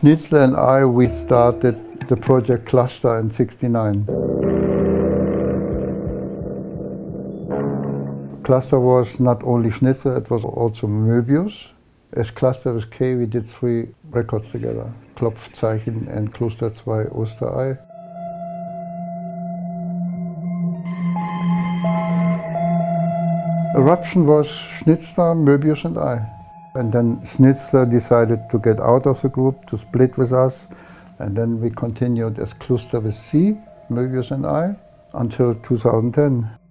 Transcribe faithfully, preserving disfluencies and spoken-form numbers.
Schnitzler and I, we started the project Cluster in sixty-nine. Cluster was not only Schnitzler, it was also Möbius. As Cluster with K, we did three records together, Klopfzeichen and Kloster two Osterei. Eruption was Schnitzler, Möbius and I. And then Schnitzler decided to get out of the group, to split with us. And then we continued as Cluster with C, Möbius and I, until two thousand ten.